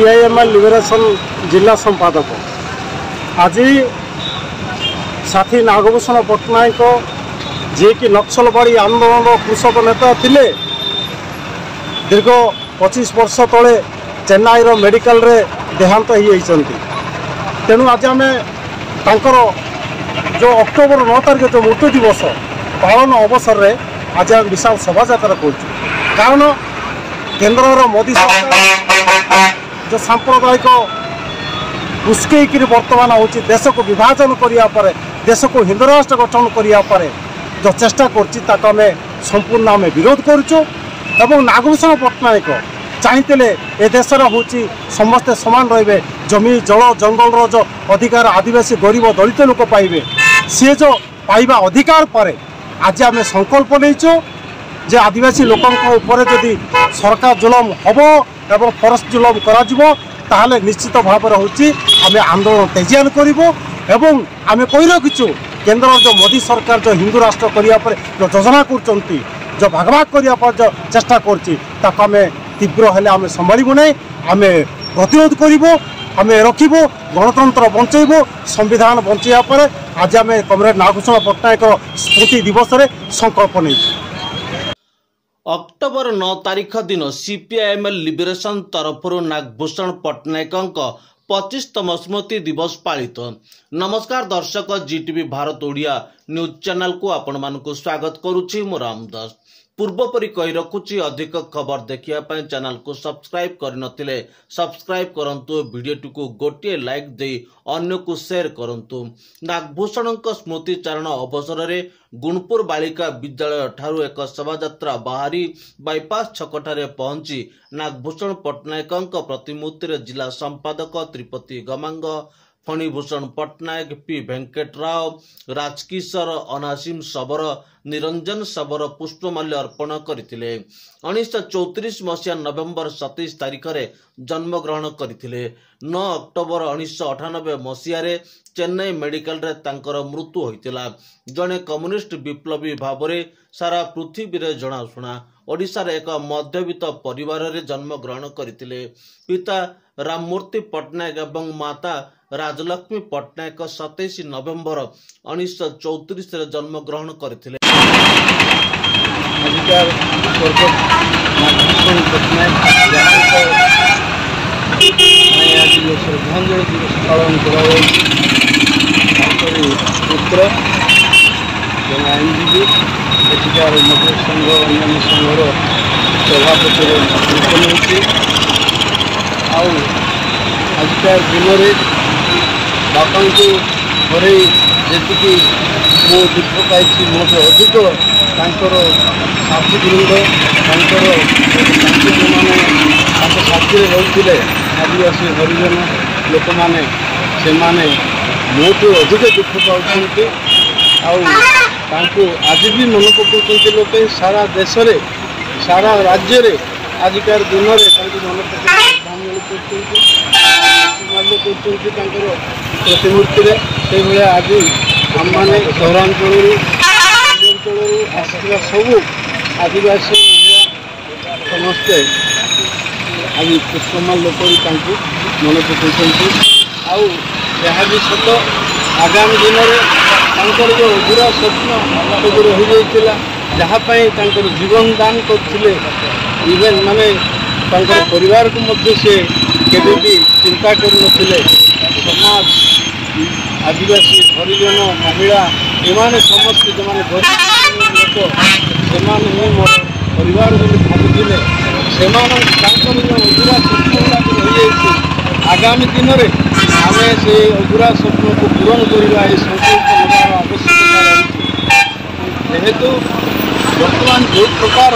CPIML liberation जिला संपादक आज साथी नागभूषण पट्टनायक जी कि नक्सलवाड़ी आंदोलन कृषक नेता थिले दीर्घ 25 वर्ष तले चेन्नई मेडिकल रे देहांत हो तेणु आज आम तांकर जो अक्टोबर 9 तारिख जो मृत्यु दिवस पालन अवसर रे आज आम विशाल शोभा यात्रा कर कारण केन्द्र मोदी सरकार जो सांप्रदायिक उस्कई बर्तमान हो देश को विभाजन करने देश को हिंदू राष्ट्र गठन करने जो चेष्टा करें संपूर्ण आम विरोध करुचु एवं नागभूषण पट्टनायक चाहते ए देशर हूँ समस्ते समान रे जमी जल जंगल जो अधिकार आदिवासी गरीब दलित लोक पाइबे सी जो पाइबा अधिकार पर आज आम संकल्प नहीं जे आदिवासी लोकों ऊपर जदि सरकार जुलम हम एवं फरेस्ट जुलम करा निश्चित भाव में हूँ आम आंदोलन तेजियान करूँ एवं आम कही रखीचु केन्द्र जो मोदी सरकार जो हिंदू राष्ट्र करने जो योजना कर जो भाग भाग करने जो चेष्टा करें तीव्र हेले आम संभालू नहीं आम प्रतिरोध करूँ आम रखू गणतंत्र बंचेबू संविधान बंचाइया पर आज आम कमरेड नागभूषण पट्टनायक स्मृति दिवस रे संकल्प नहीं। अक्टोबर 9 तारिख दिन सीपीआईएमएल लिबरेशन तरफर नागभूषण पट्टनायक 25तम स्मृति दिवस पालित। नमस्कार दर्शक GTV Bharat Odia news channel को आपण मानकु स्वागत करुछि मो रामदास। पूर्वपरि कही रखुछि अधिक खबर देखिया पय चैनल को सब्सक्राइब करनथिले सब्सक्राइब करंतु वीडियो को गोटे लाइक दे अन्य को शेयर करंतु। नागभूषण स्मृति चारण अवसर रे गुणपुर बालिका विद्यालय ठारू एक शोभायात्रा बाहरी बाईपास छकठारे पहुंची नागभूषण पट्टनायक प्रतिमूर्ति रे जिला संपादक त्रिपति गमांग फणीभूषण पट्टनायक पी वेंकटराव राजकिशोर अनासीम शबर निरंजन शबर पुष्पमाल्य अर्पण करथिले। 1934 मसीहा नवेम्बर 27 तारिख रे जन्म ग्रहण करथिले। 9 अक्टोबर 1998 मसीहा रे चेन्नई मेडिकल रे तांकर मृत्यु होइतिला। जने कम्युनिस्ट विप्लवी भावरे सारा पृथ्वी रे जणाशुना ओडिशा रे एक मध्यवित्त परिवार रे जन्म ग्रहण करथिले। पिता राममूर्ति पट्टनायक एवं माता राजलक्ष्मी पट्टनायक 27 नवेम्बर 1934 रे जन्म ग्रहण करथिले। अधिकार नागभूषण पट्टनायक आज श्रद्धांजलि दिवस पालन पुत्र जो आईनजीवी अधिकार मजदूर संघ अन्य संघर सभापति निर्वाचन आजिकार दिन में बापा को हर जी मो दुख पाई मोटे अधिक साथीवृंद साथी मैंने साथी रोते आदिवासी हरिजन लोक मैंने से मोटू अधिक दुख पाँच आज भी मन पकाते लोक सारा देश रे सारा राज्य रे आजिकार दिन में मन पका श्रद्धांजलि कर प्रतिमूर्ति से भाया आज आम मैंने सहरांचल अंचल आसवा सबू आदिवासी समस्ते आज पुष्पमाल्य कर मन पकाई आउ भी सत आगामी दिन में जो अधूरा स्वप्न सब रही जाता जहाँपाई जीवन दान करते इवेन माने परिवार को मध्य से केबे भी चिंता कर समाज आदिवासी हरिजन महिला एमाने समस्त जो मैंने गरीब लोक से परिवार भावुले से जो अधूरा स्वप्न गुड़ाक रही आगामी दिन में आम से अधूरा स्वप्न को पूरण करवा संकल्प नेबार आवश्यकता रही जेहेतु बर्तमान जो प्रकार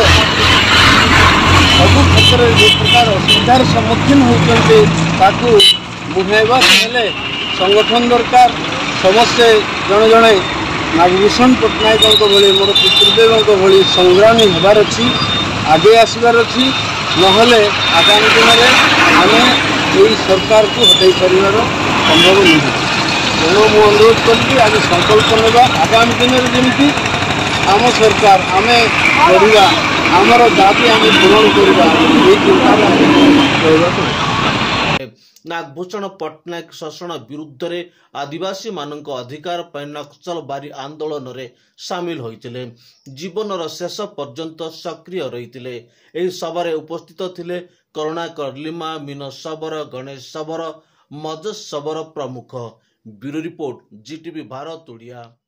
सब क्षेत्र में जो प्रकार असुविधार सम्मुखीन होती बुझाइबा हेले संगठन दरकार समस्ते जड़े जड़े नागभूषण पट्टनायक भली मोर पितृदेव भली संग्रामी होबार अच्छी आगे आसबार अच्छी नहले आगामी दिन में आम यही सरकार को हटाई पार संभव नहीं तेणु मु अनुरोध करी आज संकल्प नेबा आगामी दिन में जमी आम सरकार आम बढ़ा आमर दाबी आम पूरण करवा। नागभूषण पट्टनायक शोषण विरुद्ध रे आदिवासी मानक अधिकार पर नक्सलबारी आंदोलन रे सामिल होइतिले। जीवनर शेष पर्यंत सक्रिय रहितिले। एही सभारे उपस्थित थिले करुणाकर लिमा, मीन शबर, गणेश शबर, मजस शबर प्रमुख। Bureau report, GTV Bharat Odia.